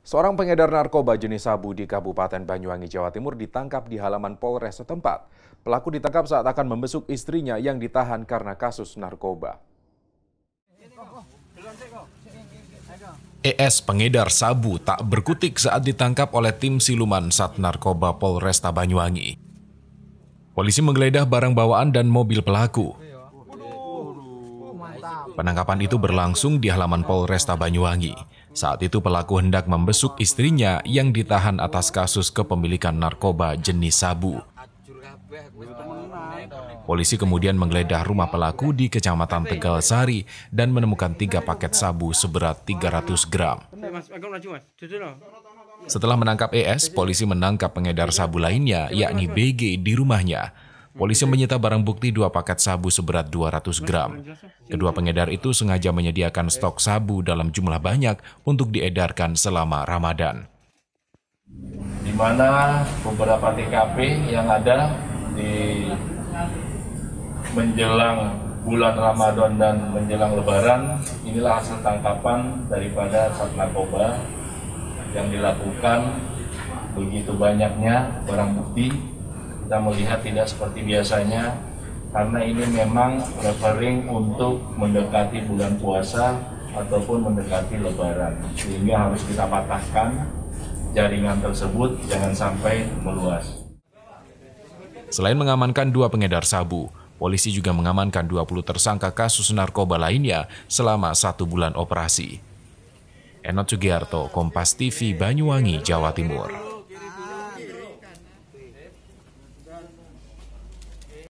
Seorang pengedar narkoba jenis sabu di Kabupaten Banyuwangi, Jawa Timur ditangkap di halaman Polres setempat. Pelaku ditangkap saat akan membesuk istrinya yang ditahan karena kasus narkoba. ES pengedar sabu tak berkutik saat ditangkap oleh tim siluman Sat Narkoba Polresta Banyuwangi. Polisi menggeledah barang bawaan dan mobil pelaku. Penangkapan itu berlangsung di halaman Polresta Banyuwangi. Saat itu pelaku hendak membesuk istrinya yang ditahan atas kasus kepemilikan narkoba jenis sabu. Polisi kemudian menggeledah rumah pelaku di Kecamatan Tegal Sari dan menemukan 3 paket sabu seberat 300 gram. Setelah menangkap ES, polisi menangkap pengedar sabu lainnya, yakni BG di rumahnya. Polisi menyita barang bukti 2 paket sabu seberat 200 gram. Kedua pengedar itu sengaja menyediakan stok sabu dalam jumlah banyak untuk diedarkan selama Ramadan. Di mana beberapa TKP yang ada di menjelang bulan Ramadan dan menjelang Lebaran, inilah hasil tangkapan daripada Sat Narkoba yang dilakukan. Begitu banyaknya barang bukti, kita melihat tidak seperti biasanya karena ini memang referring untuk mendekati bulan puasa ataupun mendekati Lebaran, sehingga harus kita patahkan jaringan tersebut jangan sampai meluas. Selain mengamankan 2 pengedar sabu, polisi juga mengamankan 20 tersangka kasus narkoba lainnya selama 1 bulan operasi. Enot Sugiarto, Kompas TV, Banyuwangi, Jawa Timur.